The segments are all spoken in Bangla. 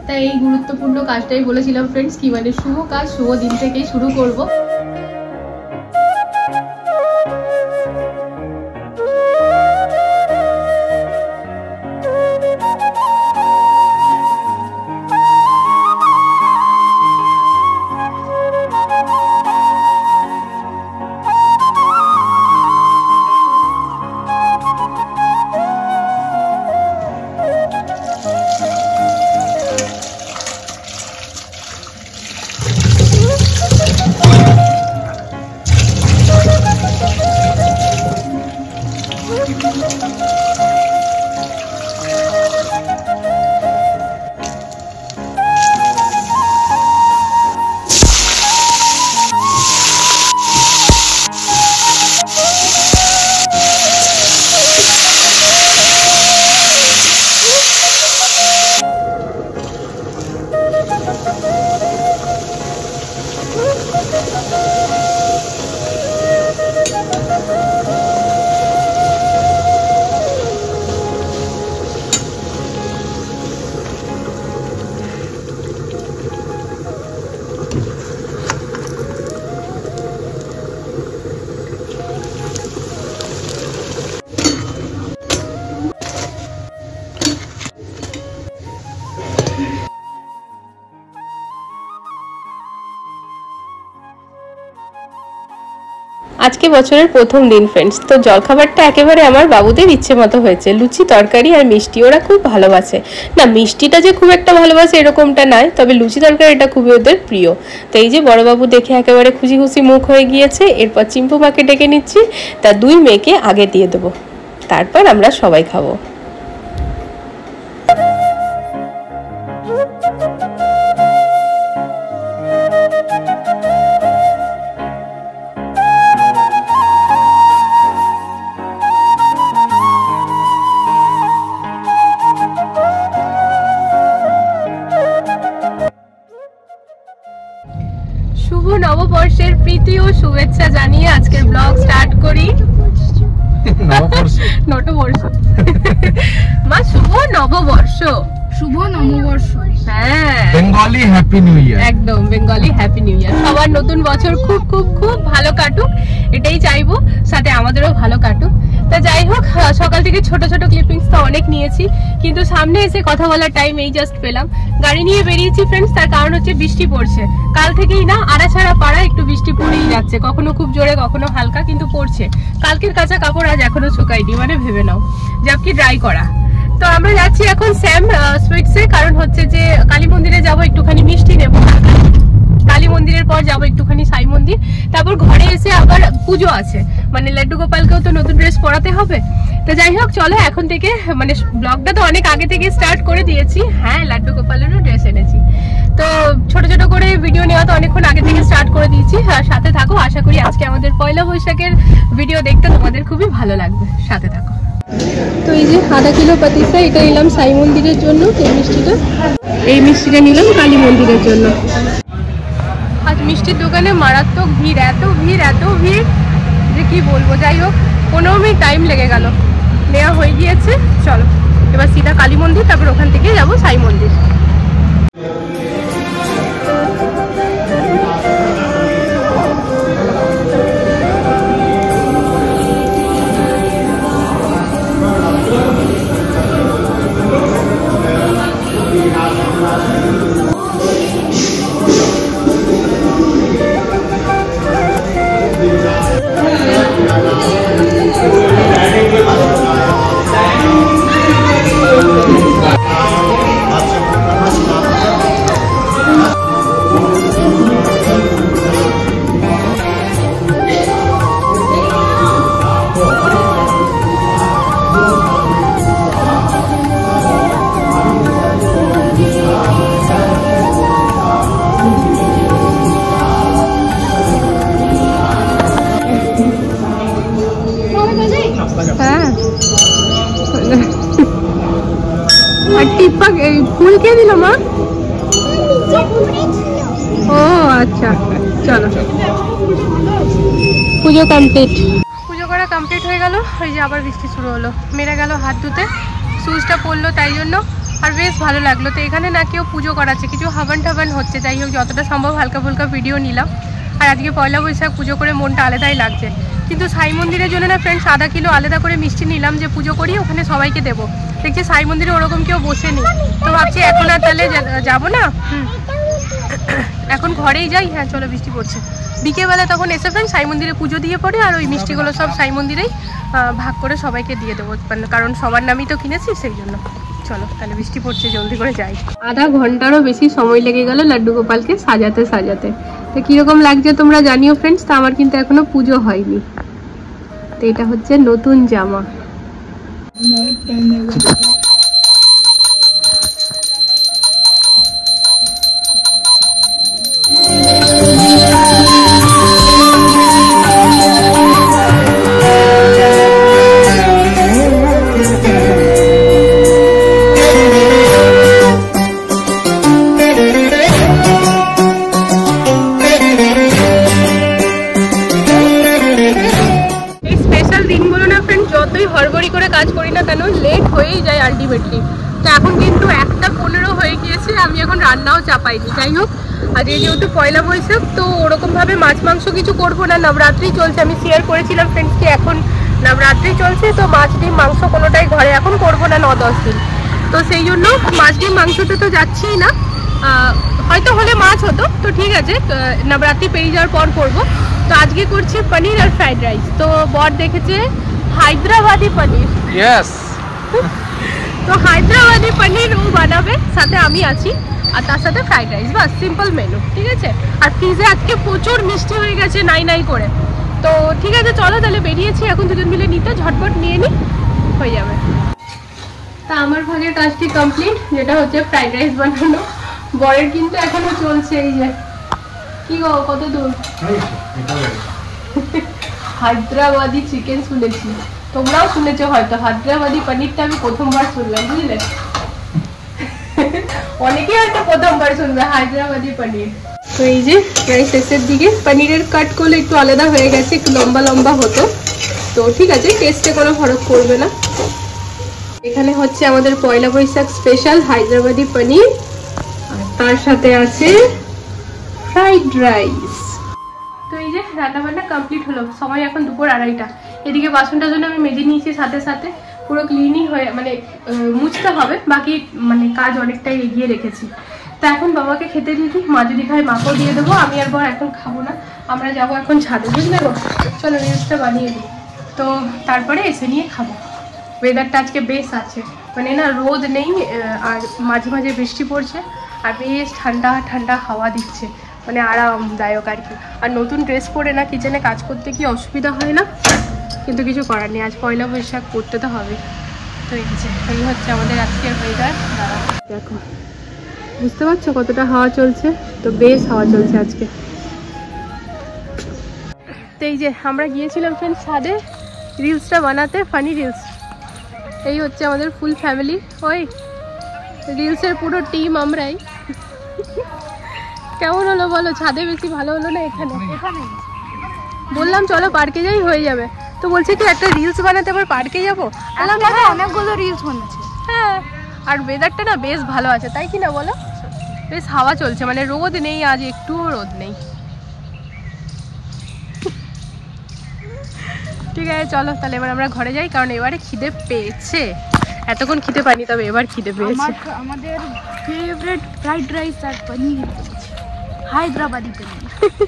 তাই এই গুরুত্বপূর্ণ কাজটাই বলেছিলাম ফ্রেন্ডস, কি মানে শুভ কাজ শুভ দিন থেকেই শুরু করব। আজকে বছরের প্রথম দিন ফ্রেন্ডস, তো জলখাবারটা একেবারে আমার বাবুদের ইচ্ছে মতো হয়েছে। লুচি তরকারি আর মিষ্টি ওরা খুব ভালোবাসে। না মিষ্টিটা যে খুব একটা ভালোবাসে এরকমটা নয়, তবে লুচি তরকারিটা খুবই ওদের প্রিয়। তো এই যে বড়বাবু দেখে একেবারে খুশি খুশি মুখ হয়ে গিয়েছে। এরপর চিম্পু মাকে ডেকে নিচ্ছি, তার 2 মেয়েকে আগে দিয়ে দেবো, তারপর আমরা সবাই খাবো। শুভ নববর্ষের প্রীতি ও শুভেচ্ছা জানিয়ে আজকের ব্লগ স্টার্ট করি। নববর্ষ মা, শুভ নববর্ষ, শুভ নববর্ষ। হ্যাঁ, বেঙ্গলি হ্যাপি নিউ ইয়ার। একদম বেঙ্গলি হ্যাপি নিউ ইয়ার। সবার নতুন বছর খুব খুব খুব ভালো কাটুক, এটাই চাইবো, সাথে আমাদেরও ভালো কাটুক। তা যাই হোক, সকাল থেকে ছোট ছোট ক্লিপিংস তো অনেক নিয়েছি, কিন্তু সামনে এসে কথা বলার টাইম এই জাস্ট পেলাম। গাড়ি নিয়ে বেরিয়েছি ফ্রেন্ডস, তার কারণ হচ্ছে বৃষ্টি পড়ছে। কাল থেকেই না আড়াছাড়া পাড়া একটু বৃষ্টি পড়েই যাচ্ছে, কখনো খুব জোরে কখনো হালকা, কিন্তু পড়ছে। কালকের কাঁচা কাপড় আজ এখনো শুকায়নি, মানে ভেবে নাও যাবকি ড্রাই করা। তো আমরা যাচ্ছি এখন স্যাম সুইটসে, কারণ হচ্ছে যে কালী মন্দিরে যাবো, একটুখানি মিষ্টি নেবো। কালী মন্দিরের পর যাবো একটুখানি সাই মন্দির, তারপর ঘরে এসে আবার পুজো আছে, মানে লাড্ডু গোপালকেও তো নতুন ড্রেস পরাতে হবে। তো যাই হোক চলো এখন থেকে, মানে ব্লগটা তো অনেক আগে থেকে স্টার্ট করে দিয়েছি। হ্যাঁ, লাড্ডু গোপালেরও ড্রেস এনেছি। তো ছোট ছোট করে ভিডিও নেওয়া তো অনেকক্ষণ আগে থেকে স্টার্ট করে দিয়েছি। সাথে থাকো, আশা করি আজকে আমাদের পয়লা বৈশাখের ভিডিও দেখতে তোমাদের খুবই ভালো লাগবে, সাথে থাকো। তো এই যে আধা কিলো পাতিসা, এটা নিলাম সাই মন্দিরের জন্য। এই মিষ্টিটা নিলাম কালী মন্দিরের জন্য। আজ মিষ্টির দোকানে মারাত্মক ভিড়, এত ভিড় যে কি বলবো। যাই হোক 15 মিনিট টাইম লেগে গেল, নেওয়া হয়ে গিয়েছে। চলো এবার সিধা কালী মন্দির, তারপর ওখান থেকে যাবো সাই মন্দির। ফুল কে দিল মা? ও আচ্ছা, চলো পুজো কমপ্লিট। পুজো করা কমপ্লিট হয়ে গেল। ওই যে আবার বৃষ্টি শুরু হলো, মেরে গেল হাত ধুতে, সুইচটা পড়লো তাই জন্য আর বেশ ভালো লাগলো। তো এখানে না কেউ পুজো করাচ্ছে, কিছু হাবান টাবান হচ্ছে। যাই হোক, যতটা সম্ভব হালকা ফুলকা ভিডিও নিলাম। আর আজকে পয়লা বৈশাখ, পুজো করে মনটা আলাদাই লাগছে। কিন্তু সাই মন্দিরের জন্য না ফ্রেন্ডস আধা কিলো আলাদা করে মিষ্টি নিলাম, যে পুজো করি ওখানে সবাইকে দেবো। দেখছি সাই মন্দিরে ওরকম কেউ বসে নেই, তো ভাবছি এখন আর তাহলে যাবো না, এখন ঘরেই যাই। হ্যাঁ চলো, বৃষ্টি পড়ছে। বিকেলবেলা তখন এসে ফ্রেন্ড সাই মন্দিরে পুজো দিয়ে পড়ে, আর ওই মিষ্টিগুলো সব সাই মন্দিরেই ভাগ করে সবাইকে দিয়ে দেবো, কারণ সবার নামই তো কিনেছি, সেই জন্য। চলো তাহলে, বৃষ্টি পড়ছে, জলদি করে যাই। আধা ঘন্টারও বেশি সময় লেগে গেল লাড্ডু গোপালকে সাজাতে সাজাতে। তো কিরকম লাগছে তোমরা জানিও ফ্রেন্ডস। তা আমার কিন্তু এখনো পুজো হয়নি। তো এটা হচ্ছে নতুন জামা। যতই হড়বড়ি করে কাজ করি না কেন, লেট হয়েই যায় আলটিমেটলি। তো এখন কিন্তু 1:15 হয়ে গিয়েছে, আমি এখন রান্নাও চাপাইনি। যাই হোক, আর যেহেতু পয়লা বৈশাখ, তো ওরকমভাবে মাছ মাংস কিছু করবো না। নবরাত্রি চলছে, আমি শেয়ার করেছিলাম ফ্রেন্ডসকে, এখন নবরাত্রি চলছে, তো মাছ ডিম মাংস কোনোটাই ঘরে এখন করবো না 9-10 দিন। তো সেই জন্য মাছ ডিম মাংসতে তো যাচ্ছিই না, হয়তো হলে মাছ হতো, তো ঠিক আছে নবরাত্রি পেরিয়ে যাওয়ার পর করবো। তো আজকে করছি পনির আর ফ্রাইড রাইস। তো বর দেখেছে হায়দ্রাবাদি পনির, তো হায়দ্রাবাদি পনির ও বানাবে, সাথে আমি আছি, আর তার সাথে ফ্রাইড রাইস, বাস সিম্পল মেনু, ঠিক আছে। আর ফ্রিজে আজকে প্রচুর মিষ্টি হয়ে গেছে নাই করে। তো ঠিক আছে চলো তাহলে, বেরিয়েছি এখন দুজন মিলে নিতে, ঝটপট নিয়ে নিই, হয়ে যাবে। তা আমার ভাগের কাজটি কমপ্লিট, যেটা হচ্ছে ফ্রাইড রাইস বানানো। বরের কিন্তু এখনো চলছে। এই যে কি গো, কত দূর? হায়দ্রাবাদি চিকেন শুনেছি, তোমরাও শুনেছো হয়তো। হায়দ্রাবাদি পনিরটা আমি প্রথমবার শুনলাম, বুঝলে? অনেকেই হয়তো প্রথমবার শুনবে হায়দ্রাবাদি পনির। তো এই যে প্রায় শেষের দিকে, পনিরের কাট করলে একটু আলাদা হয়ে গেছে, একটু লম্বা লম্বা হতো, তো ঠিক আছে, টেস্টে কোনো ফরক পড়বে না। এখানে হচ্ছে আমাদের পয়লা বৈশাখ স্পেশাল হায়দ্রাবাদি পনির, আর তার সাথে আছে ফ্রাইড রাইস। তো এই যে রান্নাবান্না কমপ্লিট হলো, সময় এখন দুপুর 2:30। এদিকে বাসনটার জন্য আমি মেজে নিয়েছি, সাথে সাথে পুরো ক্লিনই হয়ে, মানে মুছতে হবে, বাকি মানে কাজ অনেকটাই এগিয়ে রেখেছি। তো এখন বাবাকে খেতে দিয়ে দিই, মা যদি খায় মাকেও দিয়ে দেবো। আমি আর বর এখন খাবো না, আমরা যাবো এখন ছাদে, বুঝলে গো? চলো রিলসটা বানিয়ে দিই, তো তারপরে এসে নিয়ে খাবো। ওয়েদারটা আজকে বেশ আছে, মানে না রোদ নেই, আর মাঝে মাঝে বৃষ্টি পড়ছে, আর বেশ ঠান্ডা ঠান্ডা হাওয়া দিচ্ছে, মানে আরামদায়ক আর কি। আর নতুন ড্রেস পরে না কিচেনে কাজ করতে কি অসুবিধা হয় না, কিন্তু কিছু করার নেই, আজ পয়লা বৈশাখ করতে তো হবে। তো এই হচ্ছে আমাদের আজকের ওয়েদার। দেখো, বুঝতে পারছো কতটা হাওয়া চলছে? তো বেশ হাওয়া চলছে আজকে। তো এই যে আমরা গিয়েছিলাম ফ্রেন্ডস ছাদে রিলসটা বানাতে, ফানি রিলস। এই হচ্ছে আমাদের ফুল ফ্যামিলি, ওই রিলসের পুরো টিম আমরাই। কেমন হলো বলো? ছাদে বেশি ভালো হলো না এখানে? বললাম চলো পার্কে যাই, হয়ে যাবে। তো বলছে কি একটা রিলস বানাতে আবার পার্কে যাবো? অনেকগুলো রিলস বানাচ্ছে। হ্যাঁ, আর ওয়েদারটা না বেশ ভালো আছে, তাই কি না বলো? বেশ হাওয়া চলছে, মানে রোদ নেই আজ, একটুও রোদ নেই। ঠিক আছে চলো তাহলে এবার আমরা ঘরে যাই, কারণ এবারে খিদে পেয়েছে। এতক্ষণ খিদে পাইনি, তবে এবার খিদে পেয়েছে। আমাদের ফেভারিট ফ্রাইড রাইস আর পনির, হায়দ্রাবাদি পনির।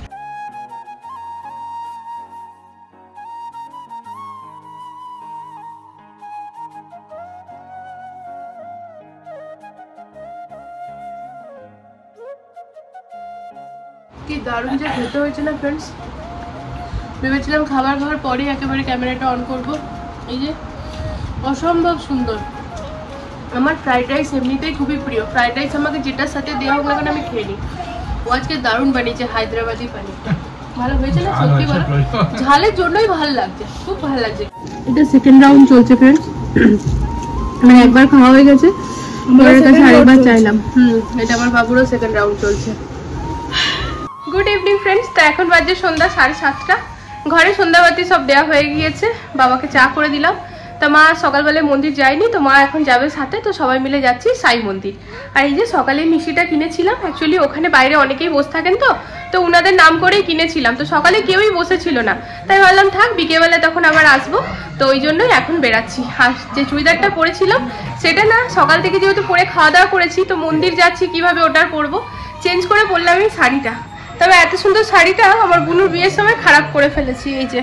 কি দারুণ যে খেতে হয়েছে না ফ্রেন্ডস। ভেবেছিলাম খাবার খাওয়ার পরেই একেবারে ক্যামেরাটা অন করব। এই যে অসম্ভব সুন্দর। আমার ফ্রাইড রাইস এমনিতেই খুবই প্রিয়, ফ্রাইড রাইস আমাকে যেটার সাথে দেওয়া হোক না কেন আমি খেয়ে নিই। ও আজকে দারুণ বানিয়েছে হায়দ্রাবাদি পনিরটা, ভালো হয়েছে না? সত্যি বলো, ঝালের জন্যই ভালো লাগছে, খুব ভালো লাগছে। এটা সেকেন্ড রাউন্ড চলছে ফ্রেন্ডস, মানে একবার খাওয়া হয়ে গেছে, পরের কাছে আরেকবার চাইলাম। এটা আমার বাবুরও সেকেন্ড রাউন্ড চলছে। Good evening friends. তো এখন বাজে সন্ধ্যা 7:30। ঘরে সন্ধ্যাবাতি সব দেওয়া হয়ে গিয়েছে, বাবাকে চা করে দিলাম, তা মা সকালবেলায় মন্দির যায়নি, তো মা এখন যাবে সাথে, তো সবাই মিলে যাচ্ছি সাই মন্দির। আর এই যে সকালে মিষ্টিটা কিনেছিলাম, অ্যাকচুয়ালি ওখানে বাইরে অনেকেই বসে থাকেন, তো ওনাদের নাম করেই কিনেছিলাম, তো সকালে কেউই বসেছিল না, তাই ভাবলাম থাক বিকেলবেলায় তখন আবার আসবো, তো ওই জন্যই এখন বেরাচ্ছি। আর যে চুড়িদারটা পরেছিলাম সেটা না সকাল থেকে যেহেতু পরে খাওয়া দাওয়া করেছি, তো মন্দির যাচ্ছি কিভাবে ওটার পরবো, চেঞ্জ করে পরলাম এই শাড়িটা। তবে এত সুন্দর শাড়িটা আমার বুনুর বিয়ের সময় খারাপ করে ফেলেছি। এই যে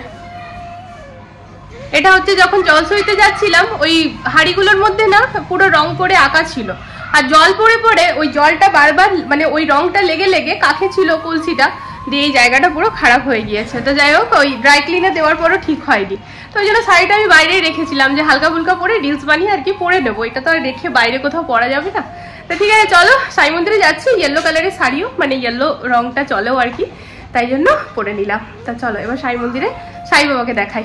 এটা হচ্ছে যখন জল সইতে যাচ্ছিলাম, ওই হাড়িগুলোর মধ্যে না পুরো রং করে আঁকা ছিল, আর জল পড়ে পড়ে ওই জলটা বারবার মানে ওই রংটা লেগে লেগে কাকে ছিল কলসিটা দিয়ে এই জায়গাটা পুরো খারাপ হয়ে গিয়েছে। তো যাই হোক ওই ড্রাই ক্লিনে দেওয়ার পরও ঠিক হয়নি, তো ওই জন্য শাড়িটা আমি বাইরেই রেখেছিলাম যে হালকা ফুলকা পরে রিলস বানিয়ে আর কি পরে নেবো, এটা তো আর রেখে বাইরে কোথাও পরা যাবে না। তো ঠিক আছে চলো সাই মন্দিরে যাচ্ছি, ইয়েলো কালারের শাড়িও মানে ইয়েলো রংটা চলেও আর কি, তাই জন্য পরে নিলাম। তা চলো এবার সাই মন্দিরে সাই বাবাকে দেখাই।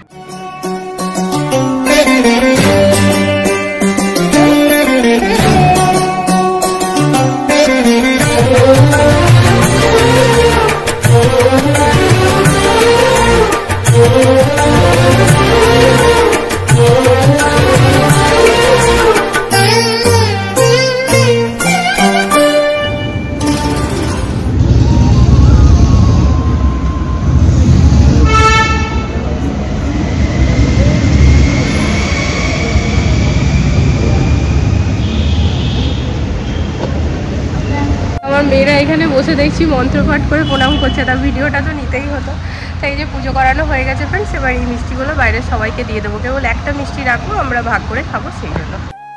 মেয়েরা এখানে বসে দেখছি মন্ত্রপাঠ করে প্রণাম করছে, তার ভিডিওটা তো নিতেই হতো, তাই যে পুজো করানো হয়ে গেছে ফ্রেন্ডস। এবার এই মিষ্টিগুলো বাইরে সবাইকে দিয়ে দেবো, কেবল একটা মিষ্টি রাখবো, আমরা ভাগ করে খাবো সেই জন্য।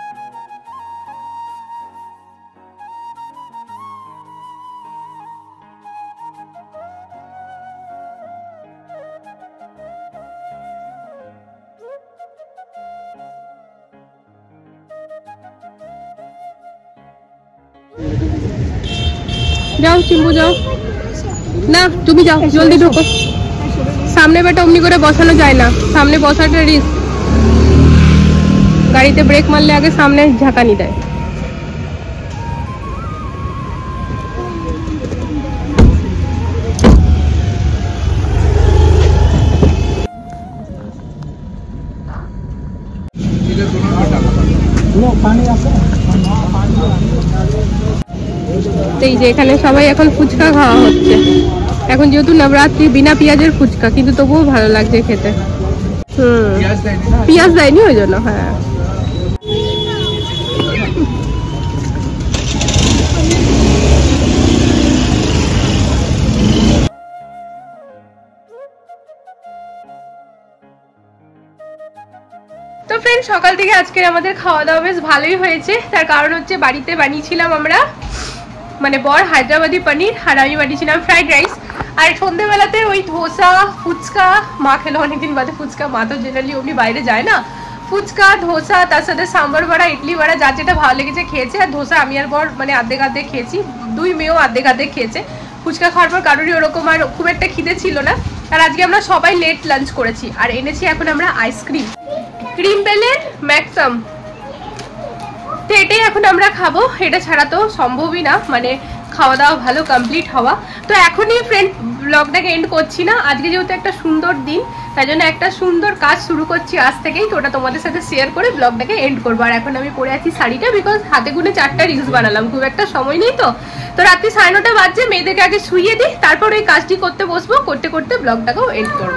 যাও চিম্বু যাও, না তুমি যাও জলদি ঢোকো, সামনে বেটা অমনি করে বসানো যায় না, সামনে বসাটা রিস্ক, গাড়িতে ব্রেক মারলে আগে সামনে ঝাঁকানি দেয়। এই যে এখানে সবাই এখন ফুচকা খাওয়া হচ্ছে, এখন যেহেতু নবরাত্রি বিনা পেঁয়াজের ফুচকা, কিন্তু তবুও ভালো লাগছে খেতে। পেঁয়াজ দেয়নি ওই জন্য। হ্যাঁ তো ফ্রেন্ড সকাল থেকে আজকে আমাদের খাওয়া দাওয়া বেশ ভালোই হয়েছে, তার কারণ হচ্ছে বাড়িতে বানিয়েছিলাম আমরা মানে বর হায়দ্রাবাদি পনির, আর আমি বানিয়েছিলাম ফ্রাইড রাইস, আর সন্ধ্যেবেলাতে ওই ধোসা ফুচকা, মা খেলো অনেকদিন বাদে ফুচকা, মা তো জেনারেলি অমনি বাইরে যায় না, ফুচকা ধোসা তার সাথে সাম্বার বড়া ইডলি বড়া যার যেটা ভালো লেগেছে খেয়েছে, আর ধোসা আমি আর বর মানে আর্ধেক আর্ধেক খেয়েছি, দুই মেয়েও আর্ধেক আর্ধেক খেয়েছে। ফুচকা খাওয়ার পর কারোরই ওরকম আর খুব একটা খিদে ছিল না, আর আজকে আমরা সবাই লেট লাঞ্চ করেছি, আর এনেছি এখন আমরা আইসক্রিম, ক্রিম বেলের ম্যাক্সাম, তো এটাই এখন আমরা খাবো, এটা ছাড়া তো সম্ভবই না মানে খাওয়া দাওয়া ভালো কমপ্লিট হওয়া। তো এখনই ফ্রেন্ড ব্লগটাকে এন্ড করছি না, আজকে যেহেতু একটা সুন্দর দিন তাই জন্য একটা সুন্দর কাজ শুরু করছি আজ থেকেই, তো ওটা তোমাদের সাথে শেয়ার করে ব্লগটাকে এন্ড করবো। আর এখন আমি পরে আছি শাড়িটা, বিকজ হাতে গুনে 4টা রিলস বানালাম, খুব একটা সময় নেই, তো রাত্রি 9:30 বাজছে, মেয়েদেরকে আগে শুইয়ে দিই, তারপর ওই কাজটি করতে বসবো, করতে করতে ব্লগটাকেও এন্ড করবো।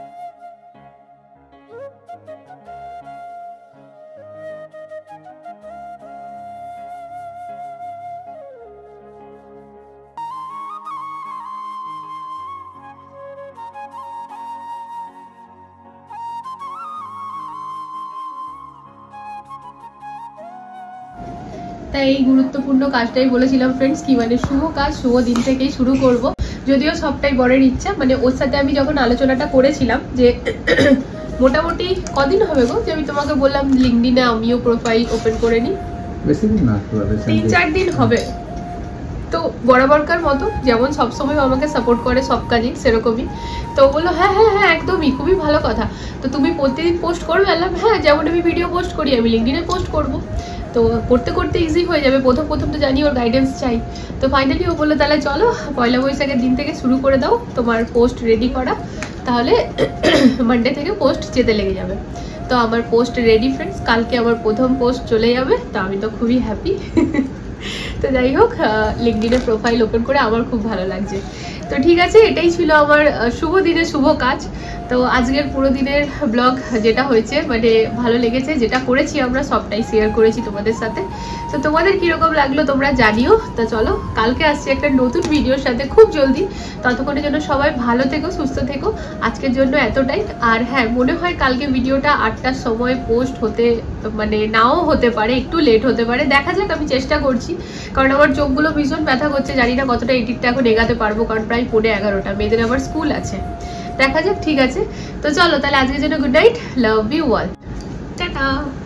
তাই এই গুরুত্বপূর্ণ কাজটাই বলেছিলাম ফ্রেন্ডস, কি মানে শুভ কাজ শুভ দিন থেকেই শুরু করব, যদিও সবটাই বরের ইচ্ছা, মানে ওর সাথে আমি যখন আলোচনাটা করেছিলাম যে মোটামুটি কদিন হবে গো যে আমি তোমাকে বললাম লিঙ্কডিনে আমিও প্রোফাইল ওপেন করে নিই, বেশি দিন না 3-4 দিন হবে, তো বরাবরকার মতো যেমন সবসময় আমাকে সাপোর্ট করে সব কাজে সেরকমই, তো বললো হ্যাঁ হ্যাঁ হ্যাঁ একদমই খুবই ভালো কথা, তো তুমি প্রতিদিন পোস্ট করবে, বললাম হ্যাঁ যেমন আমি ভিডিও পোস্ট করি আমি লিঙ্কডিনে পোস্ট করবো, তো করতে করতে ইজি হয়ে যাবে, প্রথম তো জানি ওর গাইডেন্স চাই, তো ফাইনালি ও বললো তাহলে চলো পয়লা বৈশাখের দিন থেকে শুরু করে দাও তোমার পোস্ট রেডি করা, তাহলে মানডে থেকে পোস্ট যেতে লেগে যাবে। তো আমার পোস্ট রেডি ফ্রেন্ডস, কালকে আমার প্রথম পোস্ট চলে যাবে, তো আমি তো খুবই হ্যাপি। তো যাই হোক, লিঙ্কডিনের প্রোফাইল ওপেন করে আমার খুব ভালো লাগছে। তো ঠিক আছে, এটাই ছিল আমার শুভ দিনে শুভ কাজ। তো আজকের পুরো দিনের ব্লগ যেটা হয়েছে মানে ভালো লেগেছে, যেটা করেছি আমরা সবটাই শেয়ার করেছি তোমাদের সাথে। তো তোমাদের কিরকম লাগলো তোমরা জানিও। তো চলো, কালকে আসছি একটা নতুন ভিডিওর সাথে খুব জলদি। ততক্ষণের জন্য সবাই ভালো থেকো, সুস্থ থেকো। আজকের জন্য এতটাই। আর হ্যাঁ, মনে হয় কালকে ভিডিওটা 8টার সময় পোস্ট হতে মানে নাও হতে পারে, একটু লেট হতে পারে, দেখা যাক, আমি চেষ্টা করছি। কারণ আমার চোখগুলো ভীষণ ব্যথা করছে, জানি না কতটা এডিটটা এখন এগাতে পারবো, কারণ প্রায় 11:30, মেয়েদের আবার স্কুল আছে, দেখা যাক। ঠিক আছে, তো চলো তাহলে আজকের জন্য good night, love you all, tata.